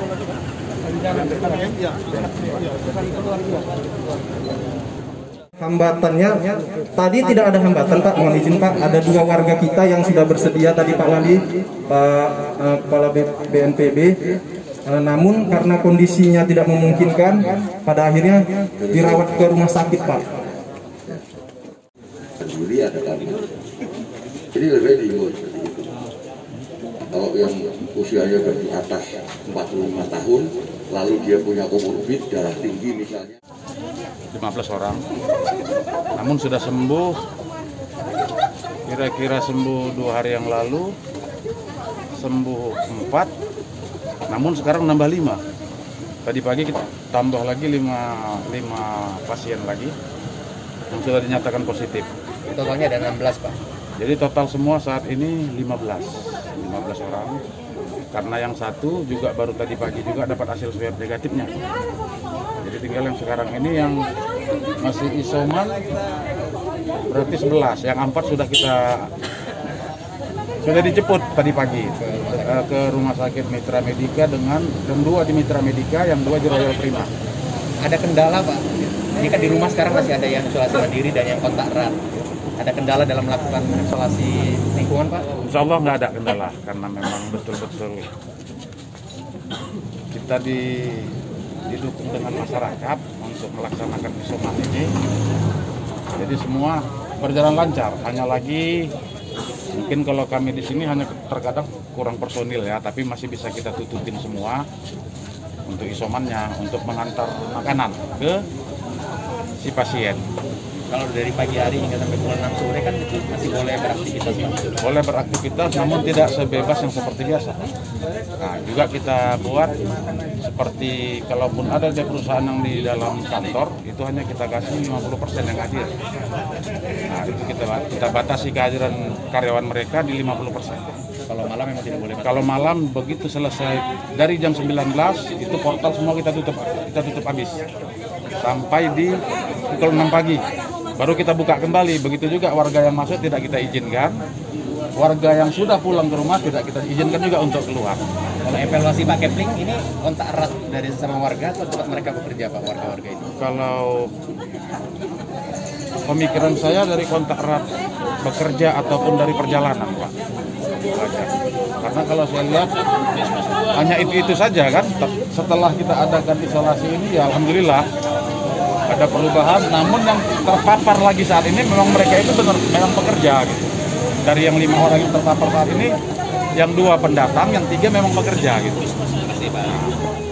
Hambatannya tadi tidak ada hambatan Pak, mohon izin Pak, ada 2 warga kita yang sudah bersedia tadi Pak Wali, Pak Kepala BNPB, namun karena kondisinya tidak memungkinkan, pada akhirnya dirawat ke rumah sakit Pak. Sendiri ada kami, jadi lebih baik dihimbau seperti itu. Kalau yang usianya di atas 45 tahun, lalu dia punya komorbid, darah tinggi misalnya. 15 orang, namun sudah sembuh, kira-kira sembuh 2 hari yang lalu, sembuh 4, namun sekarang nambah 5. Tadi pagi kita tambah lagi 5 pasien lagi yang sudah dinyatakan positif. Totalnya ada 16 Pak. Jadi total semua saat ini 15 orang. Karena yang satu juga baru tadi pagi juga dapat hasil swab negatifnya. Jadi tinggal yang sekarang ini yang masih isoman berarti 11. Yang 4 sudah dijemput tadi pagi ke rumah sakit Mitra Medika dan 2 di Mitra Medika, yang 2 di Royal Prima. Ada kendala Pak? Ini kan di rumah sekarang masih ada yang isolasi mandiri dan yang kontak erat. Ada kendala dalam melakukan isolasi lingkungan Pak? Insya Allah nggak ada kendala, karena memang betul-betul kita didukung dengan masyarakat untuk melaksanakan isoman ini. Jadi semua berjalan lancar. Hanya lagi mungkin kalau kami di sini hanya terkadang kurang personil ya, tapi masih bisa kita tutupin semua untuk isomannya, untuk mengantar makanan ke si pasien. Kalau dari pagi hari hingga sampai pukul 6 sore kan masih boleh beraktivitas Pak? Boleh beraktivitas, namun tidak sebebas yang seperti biasa. Nah, juga kita buat seperti kalaupun ada di perusahaan yang di dalam kantor, itu hanya kita kasih 50% yang hadir. Nah, itu kita batasi kehadiran karyawan mereka di 50%. Kalau malam memang tidak boleh Pak? Kalau malam begitu selesai dari jam 19 itu portal semua kita tutup habis sampai di pukul 6 pagi. Baru kita buka kembali. Begitu juga warga yang masuk tidak kita izinkan. Warga yang sudah pulang ke rumah tidak kita izinkan juga untuk keluar. Kalau evaluasi Pak Kepling, ini kontak erat dari sesama warga atau tempat mereka bekerja Pak, warga-warga ini? Kalau pemikiran saya dari kontak erat bekerja ataupun dari perjalanan Pak. Karena kalau saya lihat hanya itu saja kan. Setelah kita adakan isolasi ini ya alhamdulillah ada perubahan, namun yang terpapar lagi saat ini memang mereka itu memang pekerja gitu. Dari yang 5 orang yang terpapar saat ini, yang 2 pendatang, yang 3 memang pekerja gitu. Terima kasih Pak.